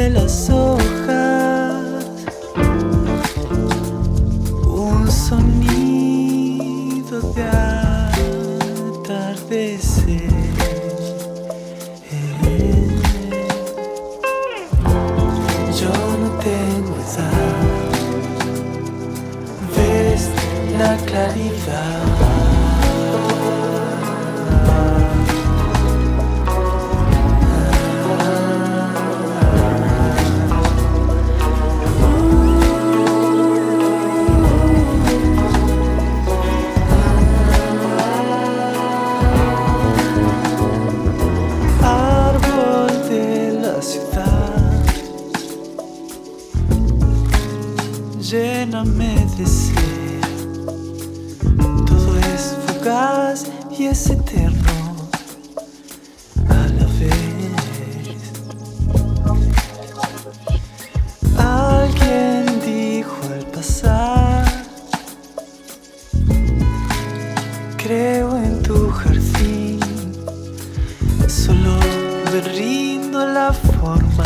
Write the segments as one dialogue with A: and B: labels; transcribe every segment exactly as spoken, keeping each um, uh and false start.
A: de las hojas, un sonido de atardecer. Yo no tengo edad, ves la claridad. Lléname de ser, todo es fugaz y es eterno a la vez. Alguien dijo al pasar, creo en tu jardín, solo me rindo la forma.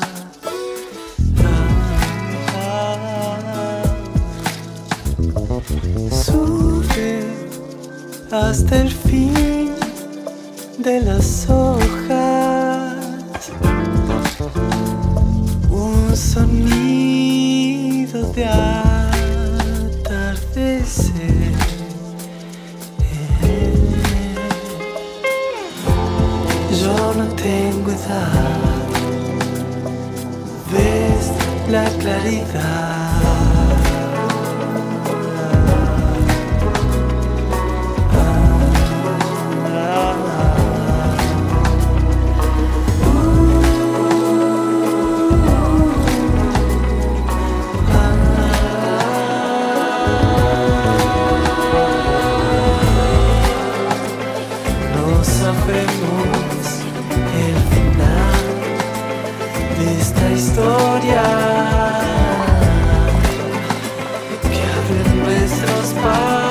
A: Sube hasta el fin de las hojas, un sonido de atardecer. Yo no tengo edad, ves la claridad. Sabemos el final de esta historia que abre nuestros pasos.